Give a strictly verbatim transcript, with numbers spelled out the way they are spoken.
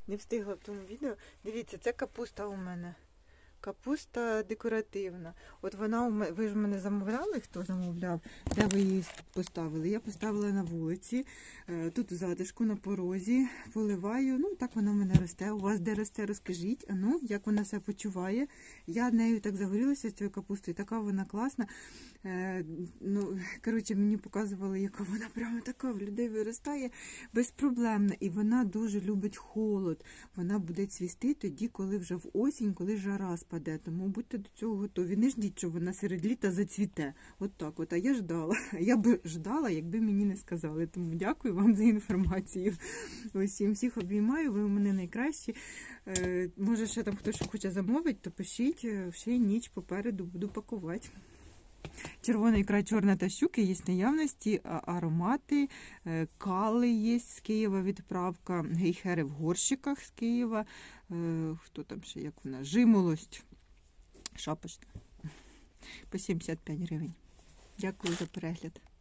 не встигла в тому відео. Дивіться, це капуста у мене. Капуста декоративна. От вона у мене, ви ж мене замовляли, хто замовляв, де ви її поставили? Я поставила на вулиці, тут у затишку, на порозі, поливаю. Ну, так вона в мене росте. У вас де росте, розкажіть, а ну, як вона себе почуває. Я нею так загорілася, з цією капустою, така вона класна. Е, ну, коротше, мені показували, яка вона прямо така в людей виростає, безпроблемна. І вона дуже любить холод. Вона буде цвісти тоді, коли вже в осінь, коли жара спаде. Тому будьте до цього готові. Не ждіть, що вона серед літа зацвіте. От так от. А я ждала. Я би ждала, якби мені не сказали. Тому дякую вам за інформацію. Усім всіх обіймаю. Ви у мене найкращі. Е, може, ще там хтось хоче замовити, то пишіть. Ще ніч попереду буду пакувати. Червона ікра чорна та щуки є в наявності, аромати, кали є з Києва, відправка, гейхери в горщиках з Києва, хто там ще, як вона, жимолость, шапочка, по сімдесят п'ять гривень. Дякую за перегляд.